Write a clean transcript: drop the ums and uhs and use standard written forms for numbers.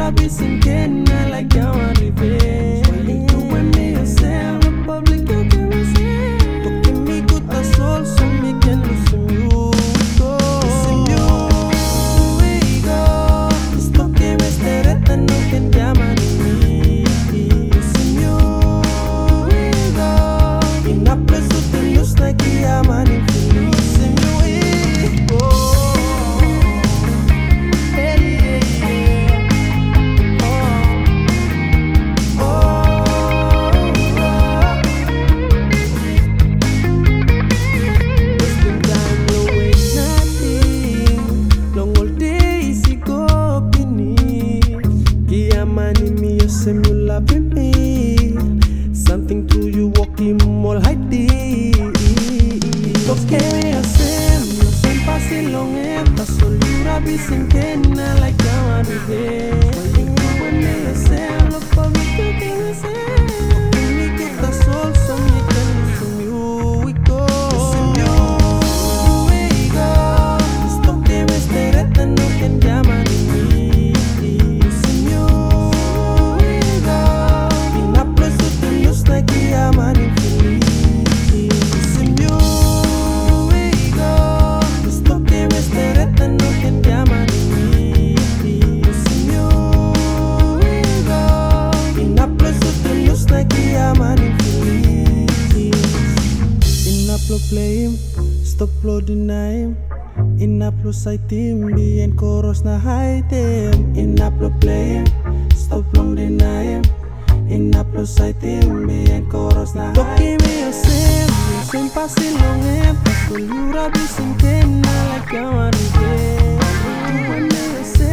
bisin kena like yawan revenge. Why you doing me yourself? The public you can receive. Talking me good as soul, so me can Lusim Yu Igo. Lusim Yu Igo. Esto que me estereta no can llaman me. Lusim Yu Igo. Inapla su te luz na ki llaman infeliz. Lusim Yu Igo. Something to you walking mall high deep. Lo que me hacen, no son fácil long esta solura bisin kena like yawan revenge. Why you doing me yourself? Lo public you can receive. Talking me good as soul, so me can Lusim Yu Igo. Lusim Yu Igo. Esto que me estereta no can llaman me. Lusim Yu Igo. Inapla su te luz na ki llaman infeliz. Lusim Yu Igo. Esto que me estereta no can llaman me. Lusim Yu Igo. Inapla su te luz na ki llaman infeliz. Inaplo play him, stop lo deny him. Inaplo side him, be and chorus na hide him. Inaplo play him, stop long deny him. Inaplo side him, be and chorus na hide. Talking me yourself, no same passing long esta solura bisin kena like yawan revenge. Why you doing me yourself?